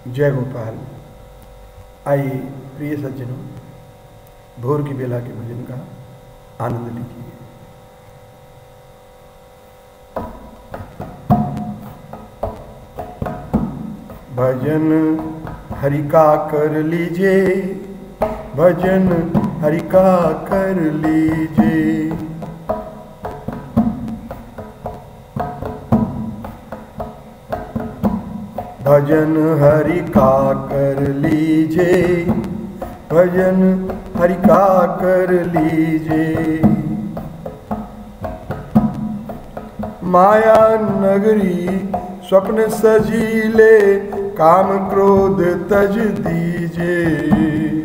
जय गोपाल। आइए प्रिय सज्जनों, भोर की बेला के भजन का आनंद लीजिए। भजन हरि का कर लीजिए, भजन हरि का कर लीजिए। भजन हरि का कर लीजिए, भजन हरि का कर लीजिए। माया नगरी स्वप्न सजीले, काम क्रोध तज दीजिए।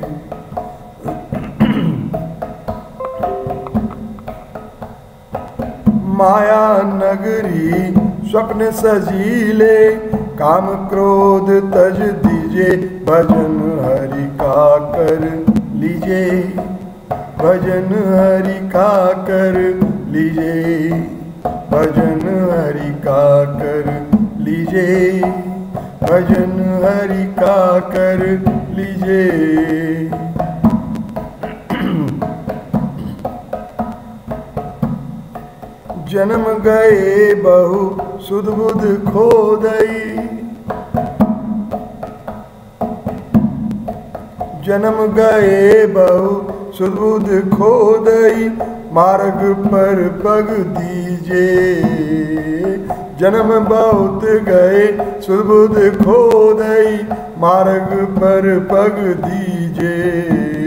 माया नगरी स्वप्न सजीले, काम क्रोध तज दीजिए। भजन हरि का कर लीजिए, भजन हरि का कर लीजिए। भजन हरि का कर लीजिए, भजन हरि का कर लीजिए। जन्म गए बहु सुध बुध खोदई, जन्म गए बहु सुध बुध खोदई, मार्ग पर पग दीजिए। जन्म बहुत गए सुध बुध खोदई, मार्ग पर पग दीजिए।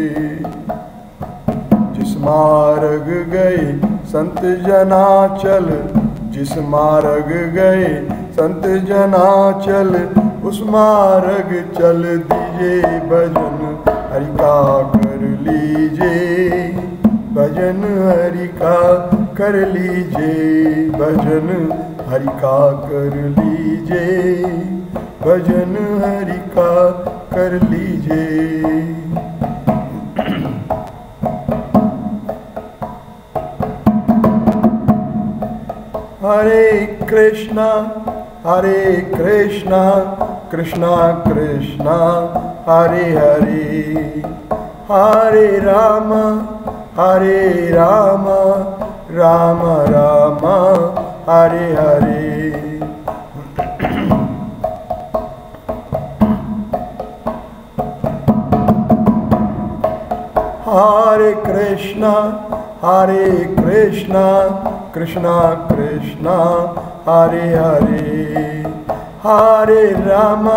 जिस मार्ग गए संत जना चल, जिस मार्ग गए संत जना चल, उस मार्ग चल दीजिए। भजन हरि का कर लीजिए, भजन हरि का कर लीजिए। भजन हरि का कर लीजिए, भजन हरि का कर लीजिए। हरे कृष्णा कृष्णा कृष्णा हरे हरे, हरे राम राम राम हरे हरे। हरे कृष्णा कृष्णा कृष्णा हरे हरे, हरे राम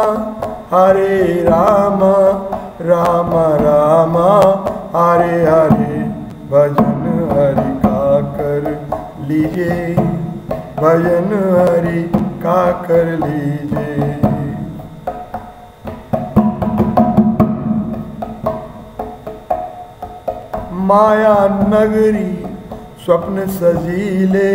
राम राम हरे हरे। भजन हरि का कर लीजिए, भजन हरि का कर लीजिए। माया नगरी स्वप्न सजीले,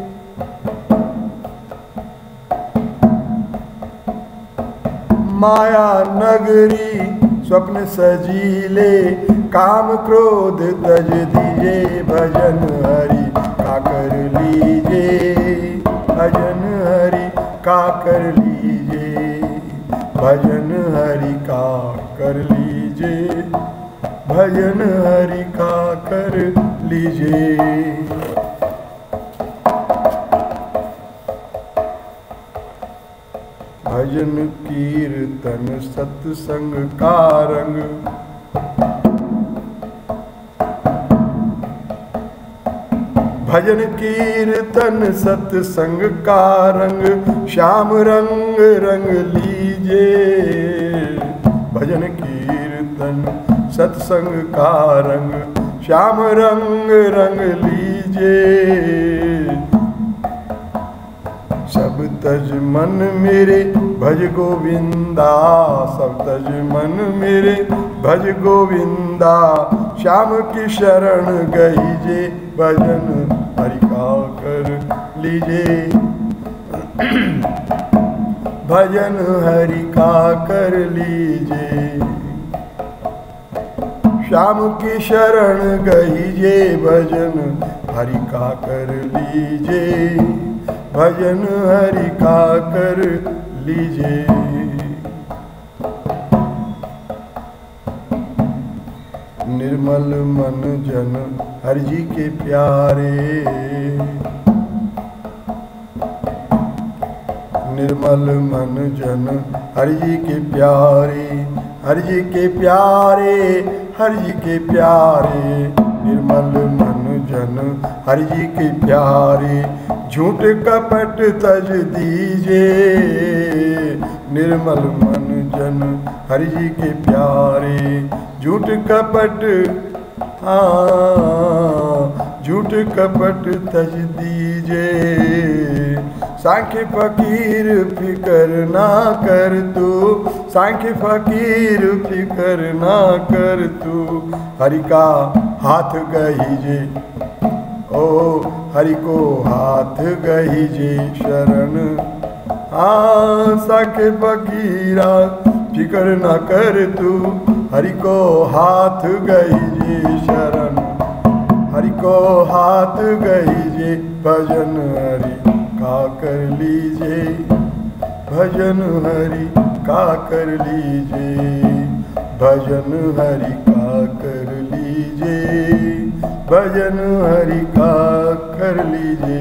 माया नगरी स्वप्न सजीले, काम क्रोध तज दीजिए। भजन हरि का कर लीजिए, भजन हरि का कर लीजिए। भजन हरि का कर लीजिए, भजन हरि का कर लीजिए। भजन कीर्तन सत्संग का रंग, भजन कीर्तन सत्संग का रंग, श्याम रंग रंग लीजिए। भजन कीर्तन सत्संग का रंग, श्याम रंग रंग लीजिए। सब तज मन मेरे भज गोविंदा, सब तज मन मेरे भज गोविंदा। श्याम की शरण गईजे, भजन हरि का कर लीजिए। भजन हरि का कर लीजिए। श्याम की शरण गईजे, भजन हरि का कर लीजिए। भजन हरि का कर लीजिए। निर्मल मन जन हरि जी के प्यारे। निर्मल मन जन हरि जी के प्यारे, हरि जी के प्यारे, हरि जी के प्यारे। निर्मल मन जन हरि जी के प्यारे, झूठ कपट तज दीजे। निर्मल मन जन हरि जी के प्यारे, झूठ कपट झूठ कपट तज दीजे। सांख्य फकीर फिकर ना कर तू, सांख्य फकीर फिकर ना कर तू। हरि का हाथ गहीजे, ओ हरि को हाथ गहीजे शरण। सांख्य फकीरा फिकर ना कर तू, हरि को हाथ गहीजे शरण। हरि को हाथ गहीजे, भजन हरि का कर लीजे, भजन हरि का कर लीजे, भजन हरि का कर लीजे, भजन हरि का कर लीजे।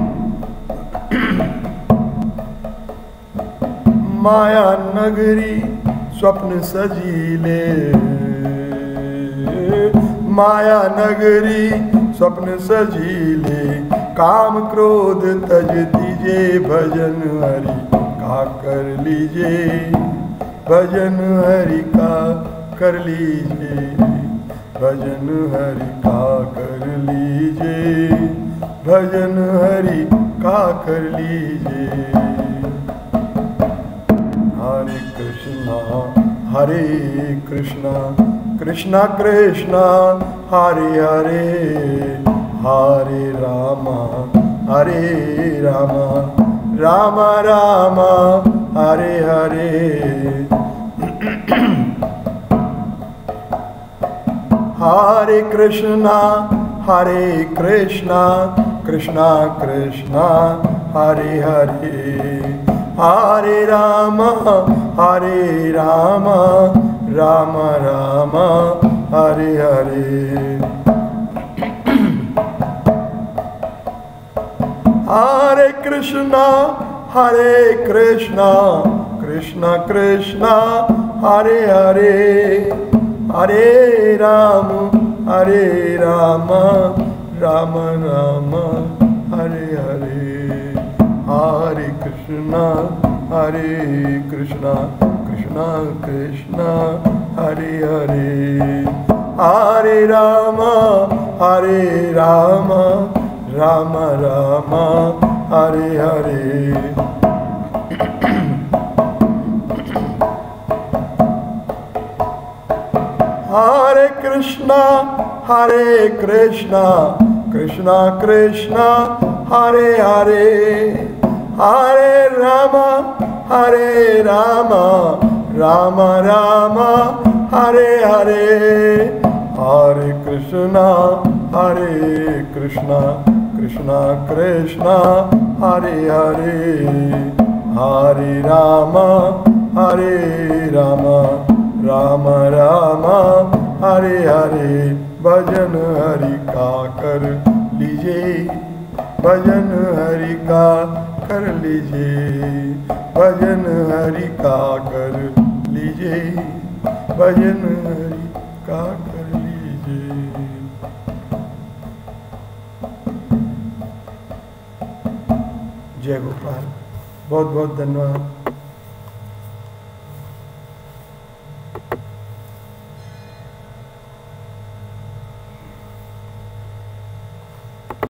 माया नगरी स्वप्न सजीले, माया नगरी स्वप्न सजीले। काम क्रोध तज दीजे, भजन हरि का कर लीजे, भजन हरि का कर लीजे, भजन हरि का कर लीजे, भजन हरि का कर लीजे। हरे कृष्णा हरे कृष्णा, कृष्णा कृष्णा हरे हरे, हरे रामा राम राम हरे हरे। हरे कृष्णा कृष्णा कृष्णा हरे हरे, हरे राम राम राम हरे हरे। हरे कृष्णा कृष्णा कृष्णा हरे हरे, हरे राम राम राम हरे हरे। हरे कृष्णा कृष्णा कृष्णा हरे हरे, हरे राम राम राम हरे हरे। हरे कृष्णा कृष्णा कृष्णा हरे हरे, हरे राम राम राम हरे हरे। हरे कृष्णा कृष्णा कृष्णा हरे हरे, हरे राम राम राम हरे हरे। भजन हरि का कर लीजे, भजन हरि का कर लीजे, भजन हरि का कर लीजे, भजन हरि का कर लीजे। जय गोपाल। बहुत बहुत धन्यवाद।